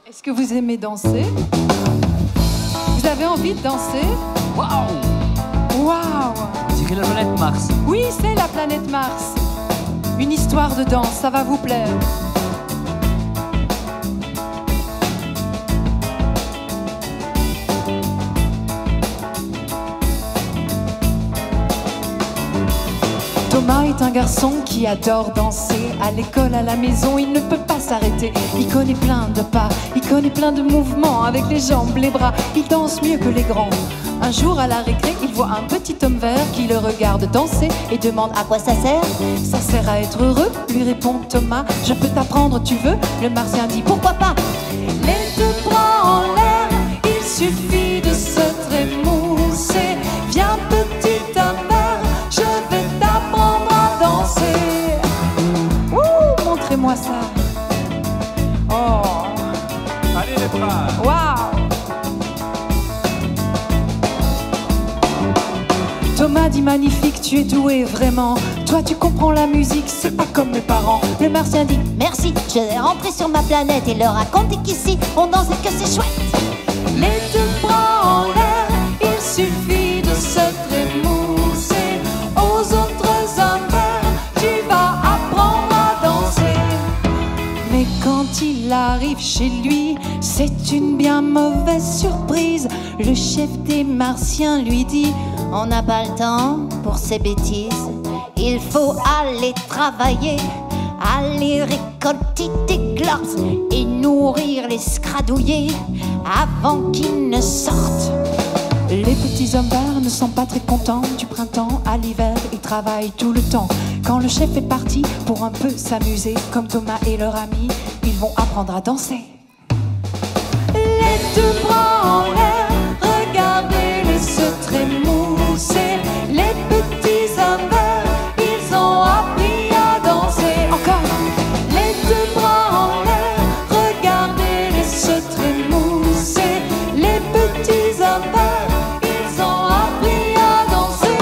Est-ce que vous aimez danser? Vous avez envie de danser? Waouh! Waouh! C'est la planète Mars. Oui, c'est la planète Mars. Une histoire de danse, ça va vous plaire. Thomas est un garçon qui adore danser. À l'école, à la maison, il ne peut pas s'arrêter. Il connaît plein de pas, il connaît plein de mouvements. Avec les jambes, les bras, il danse mieux que les grands. Un jour à la récré, il voit un petit homme vert qui le regarde danser et demande à quoi ça sert. Ça sert à être heureux, lui répond Thomas. Je peux t'apprendre, tu veux? Le martien dit pourquoi pas. Les deux bras en l'air, il suffit de se trémousser. Viens petit homme vert, je vais t'apprendre à danser. Ouh, montrez-moi ça. Oh. Allez les bras. Waouh. Thomas dit magnifique, tu es doué vraiment. Toi tu comprends la musique, c'est pas comme mes parents. Le martien dit merci, je vais rentrer sur ma planète et leur raconter qu'ici on danse et que c'est chouette. les deux bras en l'air, il suffit de se trémousser. Aux autres hommes verts, tu vas apprendre à danser. Mais quand il arrive chez lui, c'est une bien mauvaise surprise. Le chef des Martiens lui dit On n'a pas le temps pour ces bêtises. Il faut aller travailler, aller récolter des glaces et nourrir les scradouillés avant qu'ils ne sortent. Les petits hommes verts ne sont pas très contents. Du printemps à l'hiver, ils travaillent tout le temps. Quand le chef est parti pour un peu s'amuser, comme Thomas et leur ami, ils vont apprendre à danser. Les deux bras en l'air, regardez-les se trémousser. Les petits hommes verts, ils ont appris à danser. Encore. Les deux bras en l'air, regardez-les se trémousser. Les petits hommes verts, ils ont appris à danser.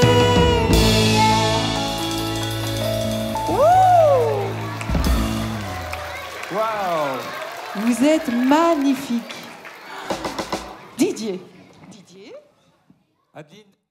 Wouh! Waouh! Vous êtes magnifique. Didier. Adeline.